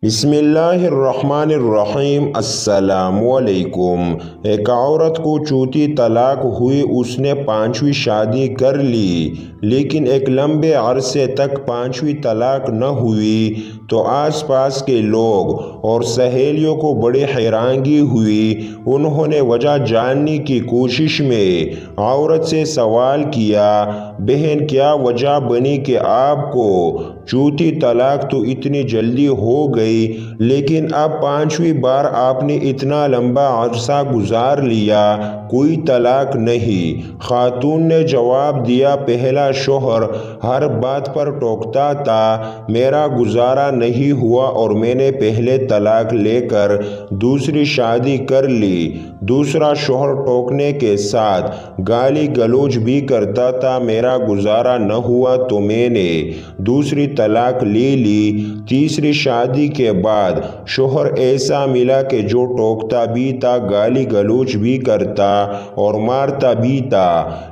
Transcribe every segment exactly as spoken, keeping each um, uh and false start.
بسم اللہ الرحمن الرحیم۔ السلام علیکم۔ ایک عورت کو چوتھی طلاق ہوئی، اس نے پانچویں شادی کر لی، لیکن ایک لمبے عرصے تک پانچویں طلاق نہ ہوئی تو آس پاس کے لوگ اور سہیلیوں کو بڑی حیرانگی ہوئی۔ انہوں نے وجہ جاننے کی کوشش میں عورت سے سوال کیا، بہن کیا وجہ بنی کہ آپ کو چوتھی طلاق تو اتنی جلدی ہو گئی، لیکن اب پانچویں بار آپ نے اتنا لمبا عرصہ گزار لیا، کوئی طلاق نہیں؟ خاتون نے جواب دیا، پہلا شوہر ہر بات پر ٹوکتا تھا، میرا گزارا نہیں ہوا اور میں نے پہلے طلاق لے کر دوسری شادی کر لی۔ دوسرا شوہر ٹوکنے کے ساتھ گالی گلوچ بھی کرتا تھا، میرا گزارا نہ ہوا تو میں نے دوسری طلاق لے لی۔ تیسری شادی کے بعد شوہر ایسا ملا کہ جو ٹوکتا بھی تھا، گالی گلوچ بھی کرتا اور مارتا بھی تھا،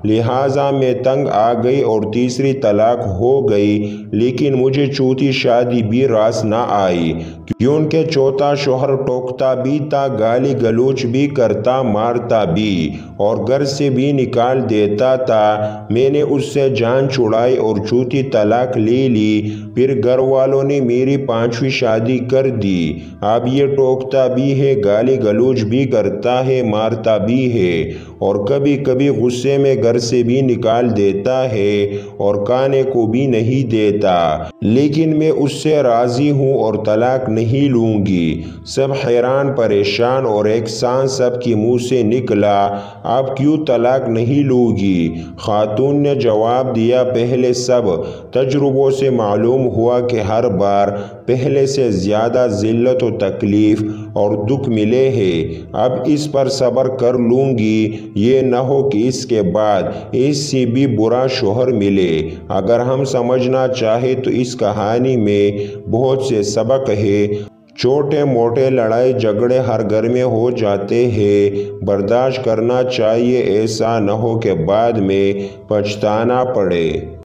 لہٰذا میں تنگ آ گئی اور تیسری طلاق ہو گئی، لیکن مجھے چوتھی شادی بھی راس نہ آئی، کیونکہ چوتھا شوہر ٹوکتا بھی تھا، گالی گلوچ بھی کرتا، مارتا بھی اور گھر سے بھی نکال دیتا تھا۔ میں نے اس سے جان چھڑائی اور چوتھی طلاق لے لی، پھر گھر والوں نے میری پانچویں شادی کر دی۔ اب یہ ٹوکتا بھی ہے، گالی گلوچ بھی کرتا ہے، مارتا بھی ہے اور کبھی کبھی غصے میں گھر سے بھی نکال دیتا ہے اور کھانے کو بھی نہیں دیتا، لیکن میں اس سے راضی ہوں اور طلاق نہیں لوں گی۔ سب حیران پریشان اور ایک سانس سب کے منہ سے نکلا، اب کیوں طلاق نہیں لوں گی؟ خاتون نے جواب دیا، پہلے سب تجربوں سے معلوم ہوا کہ ہر بار پہلے سے زیادہ ذلت و تکلیف اور دکھ ملے ہیں، اب اس پر صبر کر لوں گی، یہ نہ ہو کہ اس کے بعد اس سے بھی برا شوہر ملے۔ اگر ہم سمجھنا چاہیں تو اس کہانی میں بہت سے سبق ہیں۔ چھوٹے موٹے لڑائی جھگڑے ہر گھر میں ہو جاتے ہیں، برداشت کرنا چاہیے، ایسا نہ ہو کہ بعد میں پچھتانا پڑے۔